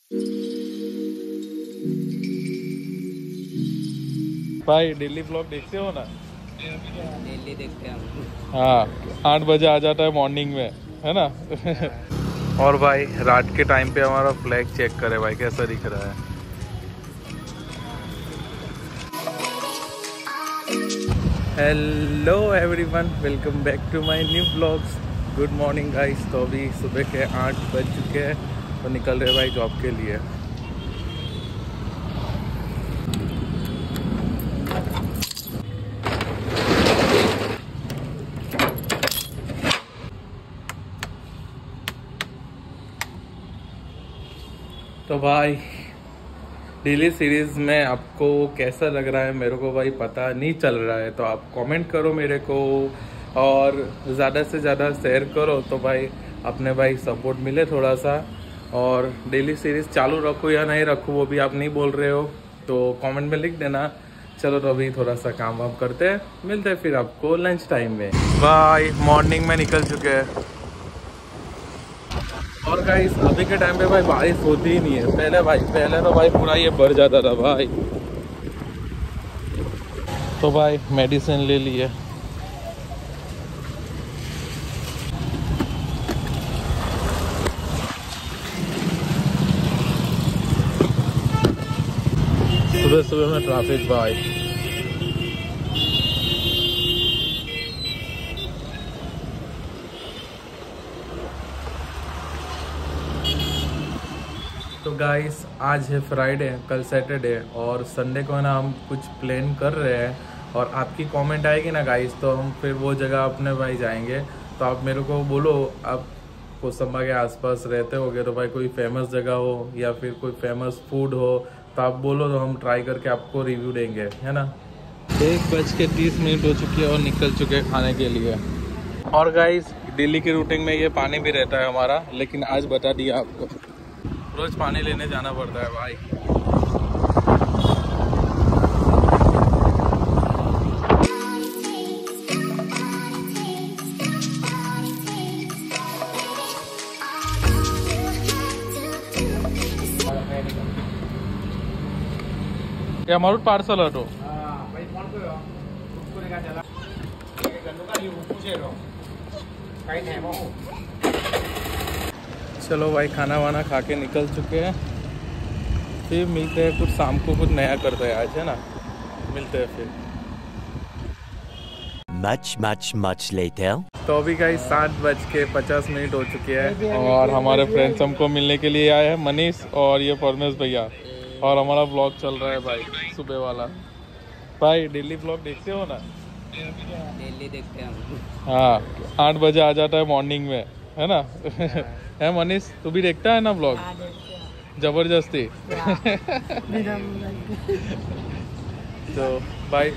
भाई daily vlog देखते हो ना? डेली देखते हैं हम। हाँ, 8 बजे आ जाता है मॉर्निंग में, है ना? और भाई रात के टाइम पे हमारा फ्लैग चेक करे भाई, कैसा दिख रहा है। Hello everyone, welcome back to my new blogs. Good morning guys. तो अभी सुबह के 8 बज चुके हैं, तो निकल रहे भाई जॉब के लिए। तो भाई डेली सीरीज में आपको कैसा लग रहा है मेरे को भाई पता नहीं चल रहा है, तो आप कमेंट करो मेरे को और ज़्यादा से ज़्यादा शेयर करो, तो भाई अपने भाई सपोर्ट मिले थोड़ा सा। और डेली सीरीज चालू रखो या नहीं रखो वो भी आप नहीं बोल रहे हो, तो कमेंट में लिख देना। चलो तो अभी थोड़ा सा काम वाम करते हैं, मिलते हैं फिर आपको लंच टाइम में। भाई मॉर्निंग में निकल चुके हैं और गाइस अभी के टाइम पे भाई बारिश होती ही नहीं है। पहले तो भाई पूरा ये भर जाता था भाई। तो भाई मेडिसिन ले लिए। सुबह सुबह में ट्रैफिक भाई। तो गाइस आज है फ्राइडे, कल सैटरडे और संडे को है ना हम कुछ प्लान कर रहे हैं। और आपकी कमेंट आएगी ना गाइस, तो हम फिर वो जगह अपने भाई जाएंगे। तो आप मेरे को बोलो, आप कोसंबा के आसपास रहते होगे तो भाई कोई फेमस जगह हो या फिर कोई फेमस फूड हो तो आप बोलो, तो हम ट्राई करके आपको रिव्यू देंगे, है ना। 1:30 हो चुकी है और निकल चुके हैं खाने के लिए। और गाइस दिल्ली की रूटिंग में ये पानी भी रहता है हमारा, लेकिन आज बता दिया आपको, रोज पानी लेने जाना पड़ता है भाई। क्या मारूट पार्सल हटो। चलो भाई खाना वाना खा के निकल चुके हैं, फिर मिलते हैं। कुछ शाम को कुछ नया करते हैं आज, है ना। मिलते हैं फिर। Much later. तो अभी गाइस 7:50 हो चुके हैं और हमारे फ्रेंड्स हमको मिलने के लिए आए हैं, मनीष और ये परमेश भैया। और हमारा ब्लॉग चल रहा है भाई सुबह वाला। भाई डेली ब्लॉग देखते हो ना? डेली देखते हैं हम। हाँ, 8 बजे आ जाता है मॉर्निंग में, है ना। है मनीष, तू भी देखता है ना ब्लॉग? जबरदस्ती। तो भाई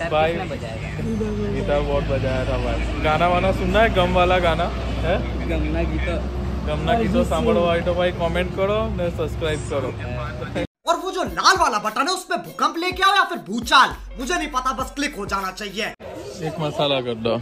गिटार बहुत बजाया था भाई। गाना वाना सुनना है, गम वाला गाना है, गमना गीतो सांभळो भाई। तो भाई कमेंट करो ने सब्सक्राइब करो। और वो जो लाल वाला बटन है उसमें भूकंप लेके आओ या फिर भूचाल, मुझे नहीं पता, बस क्लिक हो जाना चाहिए। एक मसाला कर दो।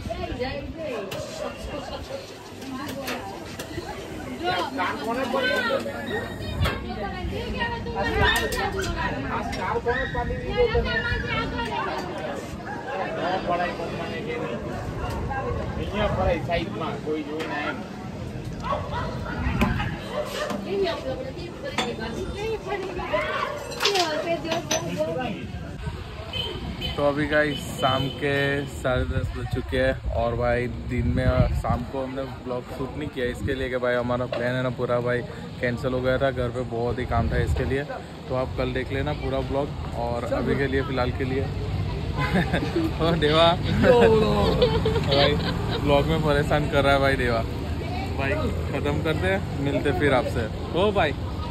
तो अभी गाइस शाम के 10:30 बज चुके हैं और भाई दिन में शाम को हमने ब्लॉग शूट नहीं किया, इसके लिए कि भाई हमारा प्लान है ना पूरा भाई कैंसिल हो गया था। घर पे बहुत ही काम था इसके लिए, तो आप कल देख लेना पूरा ब्लॉग। और अभी के लिए फ़िलहाल के लिए और देवा भाई ब्लॉग में परेशान कर रहा है भाई देवा। भाई ख़त्म करते हैं, मिलते फिर आपसे। ओ भाई।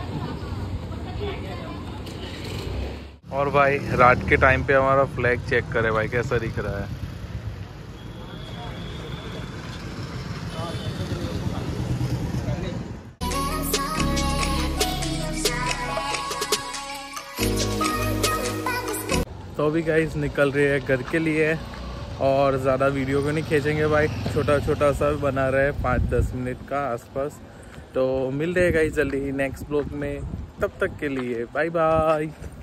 और भाई रात के टाइम पे हमारा फ्लैग चेक करे भाई, कैसा दिख रहा है। तो अभी गाइस निकल रही है घर के लिए और ज़्यादा वीडियो को नहीं खींचेंगे भाई, छोटा छोटा सा बना रहे हैं 5-10 मिनट का आसपास। तो मिल रहेगा जल्दी ही नेक्स्ट ब्लॉग में, तब तक के लिए बाय बाय।